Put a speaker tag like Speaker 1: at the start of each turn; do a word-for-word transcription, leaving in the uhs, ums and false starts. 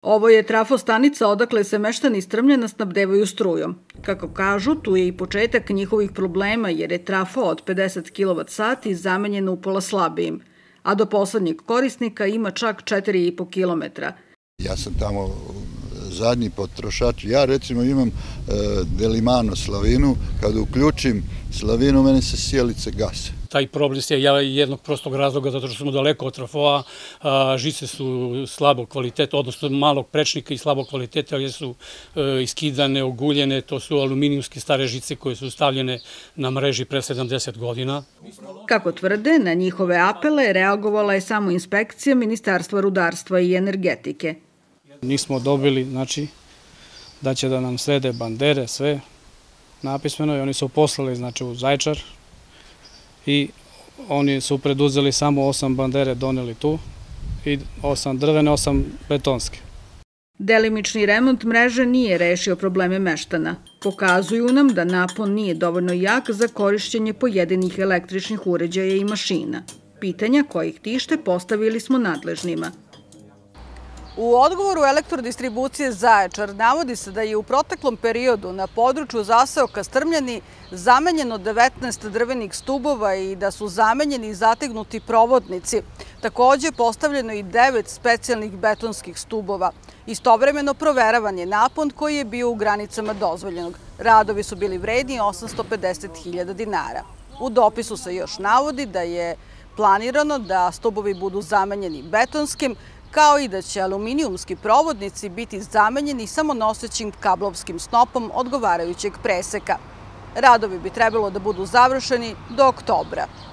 Speaker 1: Ovo je trafostanica odakle se meštani Strmljana snabdevaju strujom. Kako kažu, tu je i početak njihovih problema jer je trafo od pedeset kilovat sati zamenjena upola slabijim, a do poslednjeg korisnika ima čak četiri i po kilometra.
Speaker 2: Ja sam tamo zadnji potrošač. Ja recimo imam Delimano slavinu, kada uključim slavinu mene se sjelice gase.
Speaker 3: Taj problem je jednog prostog razloga zato što smo daleko od trafoa, žice su slabog kvaliteta, odnosno malog prečnika i slabog kvaliteta jer su iskidane, oguljene, to su aluminijumske stare žice koje su stavljene na mreži pre sedamdeset godina.
Speaker 1: Kako tvrde, na njihove apele reagovala je samo inspekcija Ministarstva rudarstva i energetike.
Speaker 4: Nismo dobili, znači, da će da nam srede bandere, sve napismeno i oni su poslali, znači, u Zaječar i oni su preduzeli samo osam bandere, doneli tu i osam drvene, osam betonske.
Speaker 1: Delimični remont mreže nije rešio probleme meštana. Pokazuju nam da napon nije dovoljno jak za korišćenje pojedinih električnih uređaja i mašina. Pitanja koja ih tište postavili smo nadležnima. U odgovoru Elektrodistribucije Zaječar navodi se da je u proteklom periodu na području zaseoka Strmljani zamenjeno devetnaest drvenih stubova i da su zamenjeni i zategnuti provodnici. Takođe postavljeno i devet specijalnih betonskih stubova. Istovremeno proveravan je napon koji je bio u granicama dozvoljenog. Radovi su bili vredni osamsto pedeset hiljada dinara. U dopisu se još navodi da je planirano da stubovi budu zamenjeni betonskim, kao i da će aluminijumski provodnici biti zamenjeni samo nosećim kablovskim snopom odgovarajućeg preseka. Radovi bi trebalo da budu završeni do oktobra.